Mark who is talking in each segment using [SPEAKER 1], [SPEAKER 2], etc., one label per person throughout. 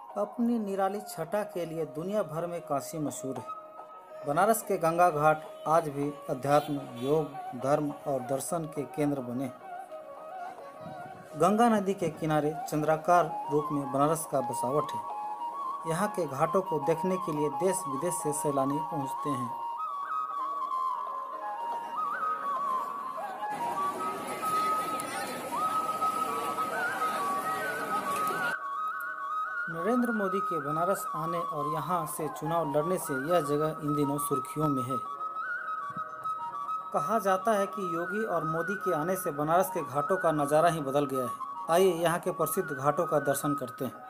[SPEAKER 1] अपनी निराली छटा के लिए दुनिया भर में काशी मशहूर है। बनारस के गंगा घाट आज भी अध्यात्म, योग, धर्म और दर्शन के केंद्र बने हैं। गंगा नदी के किनारे चंद्राकार रूप में बनारस का बसावट है। यहाँ के घाटों को देखने के लिए देश विदेश से सैलानी पहुँचते हैं। नरेंद्र मोदी के बनारस आने और यहाँ से चुनाव लड़ने से यह जगह इन दिनों सुर्खियों में है। कहा जाता है कि योगी और मोदी के आने से बनारस के घाटों का नज़ारा ही बदल गया है। आइए यहाँ के प्रसिद्ध घाटों का दर्शन करते हैं।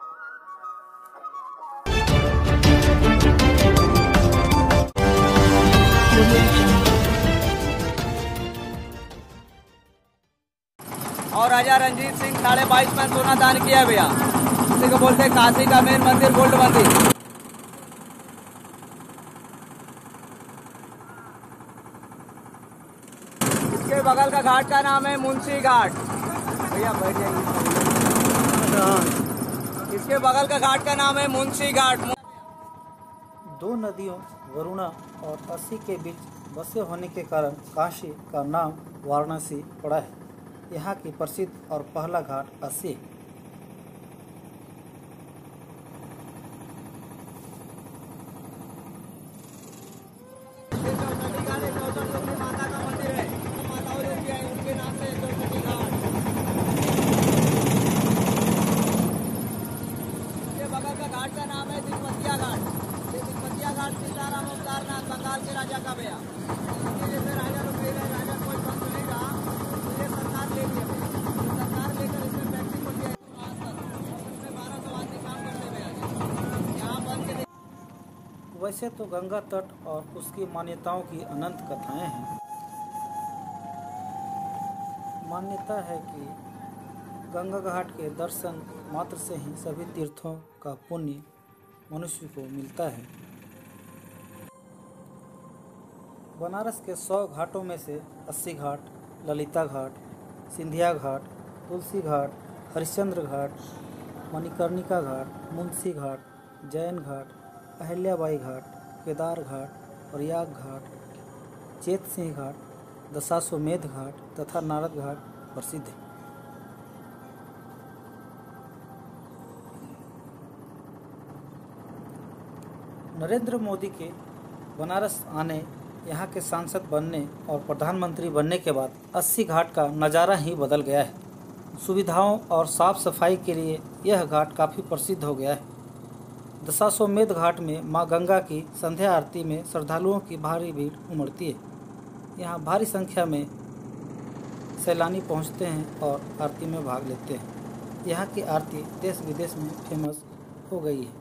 [SPEAKER 2] और राजा रणजीत सिंह 22.5 में सोना दान किया भैया। इसी को बोलते हैं काशी का मेन मंदिर, गोल्ड मंदिर। इसके बगल का घाट का नाम है मुंशी घाट। भैया बैठ जाइए। इसके बगल का घाट का नाम है मुंशी घाट।
[SPEAKER 1] दो नदियों वरुणा और अस्सी के बीच बसे होने के कारण काशी का नाम वाराणसी पड़ा है। यहाँ की प्रसिद्ध और पहला घाट अस्सी है।
[SPEAKER 2] माता का मंदिर है, माताओं जो भी है उनके नाम से चौसठी घाट। इसके बगल का घाट का नाम है तिरुपतिया घाट। ये तिरुपतिया घाट सीताराम अवतारनाथ बंगाल के राजा का भैया। इसके जैसे राजा लोग ले गए, राजा कोई बंद बनेगा तो ये सरकार ले लिया। सरकार लेकर इसमें फैक्ट्री खोल दिया आज तक। इसमें 1200 आदमी काम करते भैया। यहाँ बंद के
[SPEAKER 1] वैसे तो गंगा तट और उसकी मान्यताओं की अनंत कथाएं हैं। मान्यता है कि गंगा घाट के दर्शन मात्र से ही सभी तीर्थों का पुण्य मनुष्य को मिलता है। बनारस के 100 घाटों में से 80 घाट, ललिता घाट, सिंधिया घाट, तुलसी घाट, हरिश्चंद्र घाट, मणिकर्णिका घाट, मुंशी घाट, जैन घाट, अहिल्याबाई घाट, केदार घाट, प्रयाग घाट, चेत सिंह घाट, दशाश्वमेध घाट तथा नारद घाट प्रसिद्ध है। नरेंद्र मोदी के बनारस आने, यहाँ के सांसद बनने और प्रधानमंत्री बनने के बाद 80 घाट का नज़ारा ही बदल गया है। सुविधाओं और साफ सफाई के लिए यह घाट काफ़ी प्रसिद्ध हो गया है। दशाश्वमेध घाट में मां गंगा की संध्या आरती में श्रद्धालुओं की भारी भीड़ उमड़ती है। यहाँ भारी संख्या में सैलानी पहुँचते हैं और आरती में भाग लेते हैं। यहाँ की आरती देश विदेश में फेमस हो गई है।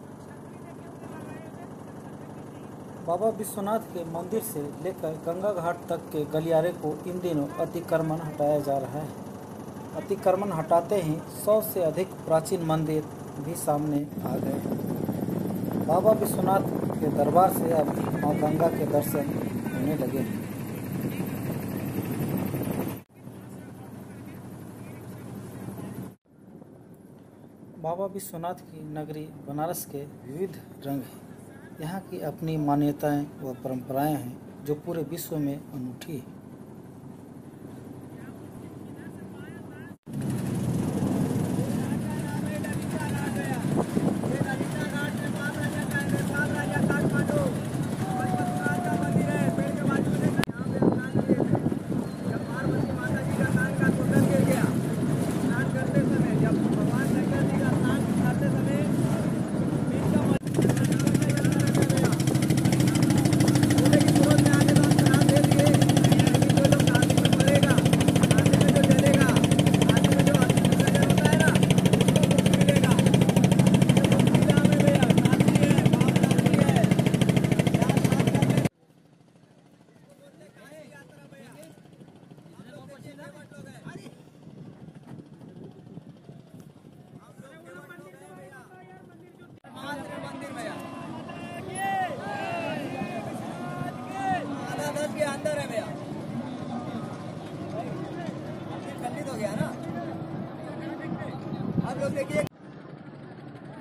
[SPEAKER 1] बाबा विश्वनाथ के मंदिर से लेकर गंगा घाट तक के गलियारे को इन दिनों अतिक्रमण हटाया जा रहा है। अतिक्रमण हटाते ही 100 से अधिक प्राचीन मंदिर भी सामने आ गए हैं। बाबा विश्वनाथ के दरबार से अब मां गंगा के दर्शन होने लगे हैं। बाबा विश्वनाथ की नगरी बनारस के विविध रंग हैं। यहाँ की अपनी मान्यताएं व परंपराएं हैं जो पूरे विश्व में अनूठी है।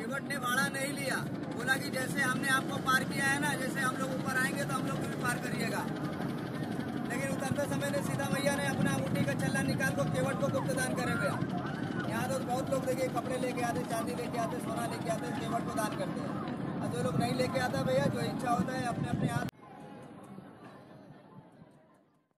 [SPEAKER 2] केवट ने भाड़ा नहीं लिया, बोला कि जैसे हमने आपको पार किया है ना, जैसे हम लोग ऊपर आएंगे तो हम लोग भी पार करिएगा। लेकिन उतरते समय ने सीता मैया ने अपना अंगूठी का छल्ला निकाल को केवट को गुप्त दान करे गया। यहाँ तो बहुत लोग देखिए कपड़े लेके आते, चांदी लेके आते, सोना लेके आते, केवट को दान करते हैं। और जो लोग नहीं लेके आता भैया, जो इच्छा होता है अपने अपने हाथ